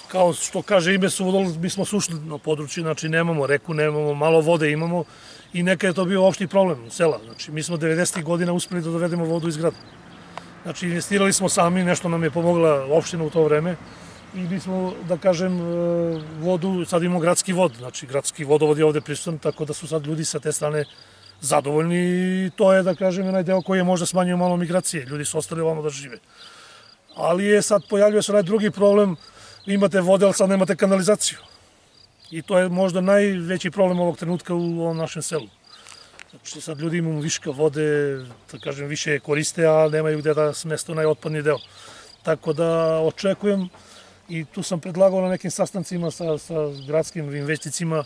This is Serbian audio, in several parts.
kao što kaže ime Suvodol, mi smo sušli na području, znači nemamo reku, nemamo, malo vode imamo i neka je to bio opšti problem sela. Znači mi smo 90. godina uspeli da dovedemo vodu iz grada. Znači investirali smo sami, nešto nam je pomogla opština u to vreme i mi smo, da kažem, vodu, sad imamo gradski vod, znači gradski vodovod je ovde prisutan, tako da su sad ljudi sa te strane zadovoljni i to je, da kažem, onaj deo koji je možda smanjio malo migracije, ljudi su ostali ovamo da žive. Ali je sad pojavljuje se onaj drugi problem, imate vode, ali sad nemate kanalizaciju. I to je možda najveći problem ovog trenutka u ovom našem selu. Znači sad ljudi imaju viška vode, da kažem, više koriste, a nemaju gde da smeste onaj otpadni deo. Tako da očekujem, i tu sam predlagao na nekim sastancima sa gradskim investicijama,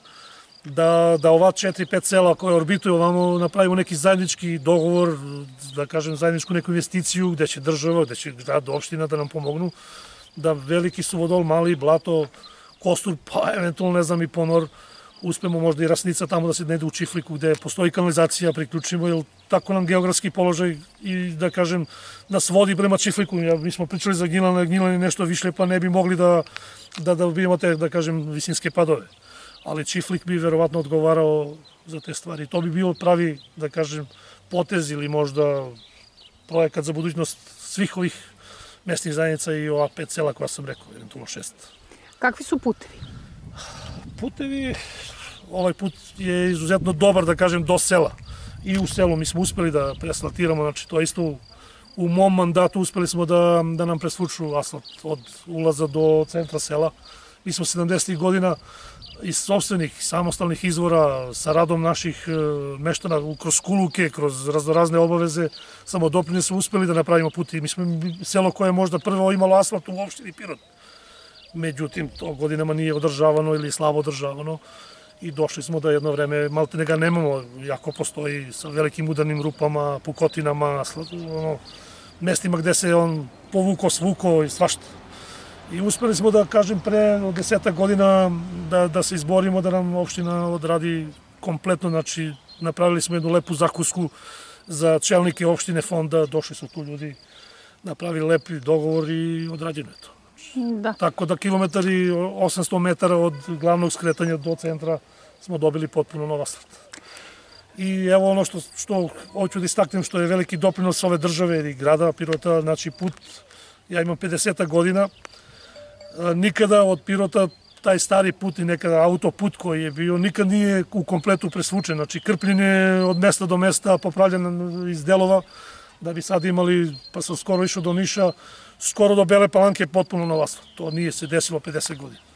da ova 4-5 sela koje orbituju ovamo napravimo neki zajednički dogovor, da kažem zajedničku neku investiciju gde će država, gde će grad, opština da nam pomognu, da veliki Suvodol, mali, Blato, Kostur, pa eventualno ne znam i Ponor, uspemo možda i Rasnica tamo da se ne ide u Čifliku gde postoji kanalizacija, priključimo, jer tako nam geografski položaj i da kažem nas vodi prema Čifliku. Mi smo pričali za Gnjilane, Gnjilane nešto više pa ne bi mogli da dobijemo te, da kažem, visinske padove. Ali Čiflik bi verovatno odgovarao za te stvari. To bi bio pravi, da kažem, potez ili možda projekat za budućnost svih ovih mesnih zajednica i ova 5 sela koja sam rekao, eventualno 6. Kakvi su putevi? Putevi, ovaj put je izuzetno dobar, da kažem, do sela. I u selu mi smo uspeli da preasfaltiramo, znači to je isto u mom mandatu uspeli smo da nam presvuču asfalt od ulaza do centra sela. Mi smo 70. godina iz sopstvenih samostalnih izvora sa radom naših meštana kroz kuluke, kroz razne obaveze, samo doprinose smo uspeli da napravimo put i mi smo selo koje je možda prvo imalo asfalt u opštini Pirot. Međutim, to godinama nije održavano ili slabo održavano i došli smo da jedno vreme maltene ga nemamo, jako postoji sa velikim udarnim rupama, pukotinama, mestima gde se on povukao, svukao i svašta. I uspeli smo da, kažem, pre 10 godina da se izborimo da nam opština odradi kompletno, znači napravili smo jednu lepu zakusku za čelnike opštine fonda, došli su tu ljudi, napravili lepi dogovor i odrađeno je to. Da. Tako da kilometar i 800 metara od glavnog skretanja do centra smo dobili potpuno nov asfalt. I evo ono što hoću da istaknem, što je veliki doprinos ove države i grada Pirota, znači put, ja imam 50 godina, nikada od Pirota taj stari put i nekada autoput koji je bio, nikad nije u kompletu presvučen, znači krpljen je od mesta do mesta, popravljen iz delova, da bi sad imali, pa sam skoro išao do Niša, skoro do Bele Palanke potpuno nov asfalt. To nije se desilo 50 godina.